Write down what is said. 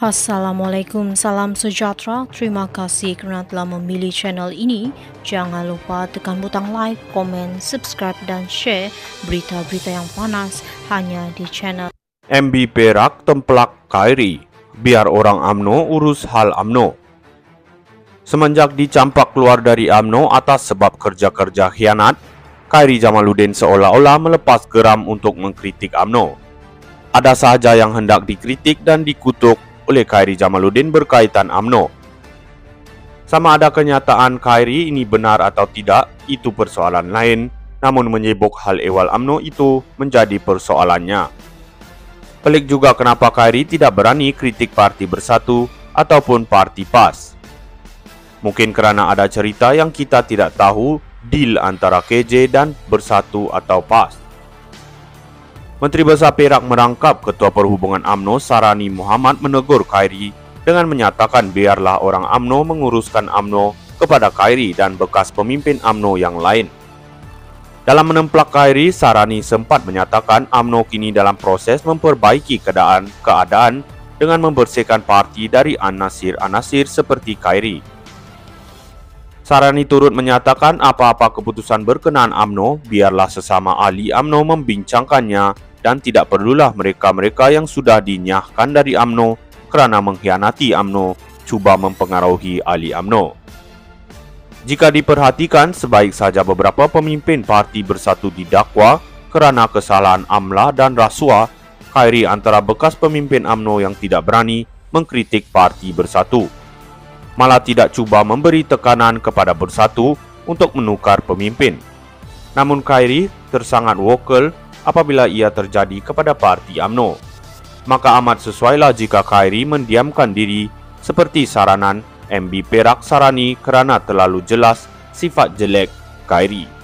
Assalamualaikum, salam sejahtera. Terima kasih kerana telah memilih channel ini. Jangan lupa tekan butang like, komen, subscribe dan share berita-berita yang panas hanya di channel MB Perak templak Khairi, biar orang UMNO urus hal UMNO. Semenjak dicampak keluar dari UMNO atas sebab kerja-kerja khianat, Khairi Jamaluddin seolah-olah melepas geram untuk mengkritik UMNO. Ada sahaja yang hendak dikritik dan dikutuk oleh Khairi Jamaluddin berkaitan UMNO. Sama ada kenyataan Khairi ini benar atau tidak, itu persoalan lain, namun menyibuk hal ehwal UMNO itu menjadi persoalannya. Pelik juga kenapa Khairi tidak berani kritik Parti Bersatu ataupun Parti PAS. Mungkin kerana ada cerita yang kita tidak tahu, deal antara KJ dan Bersatu atau PAS. Menteri Besar Perak merangkap Ketua Perhubungan UMNO Sarani Muhammad menegur Khairi dengan menyatakan biarlah orang UMNO menguruskan UMNO kepada Khairi dan bekas pemimpin UMNO yang lain. Dalam menemplak Khairi, Sarani sempat menyatakan UMNO kini dalam proses memperbaiki keadaan dengan membersihkan parti dari anasir-anasir seperti Khairi. Sarani turut menyatakan apa-apa keputusan berkenaan UMNO biarlah sesama ahli UMNO membincangkannya dan tidak perlulah mereka-mereka yang sudah dinyahkan dari UMNO kerana mengkhianati UMNO cuba mempengaruhi ahli UMNO. Jika diperhatikan, sebaik saja beberapa pemimpin Parti Bersatu didakwa kerana kesalahan amlah dan rasuah, Khairi antara bekas pemimpin UMNO yang tidak berani mengkritik Parti Bersatu. Malah tidak cuba memberi tekanan kepada Bersatu untuk menukar pemimpin. Namun Khairi tersangat vokal apabila ia terjadi kepada Parti UMNO. Maka amat sesuailah jika Khairi mendiamkan diri seperti saranan MB Perak Sarani kerana terlalu jelas sifat jelek Khairi.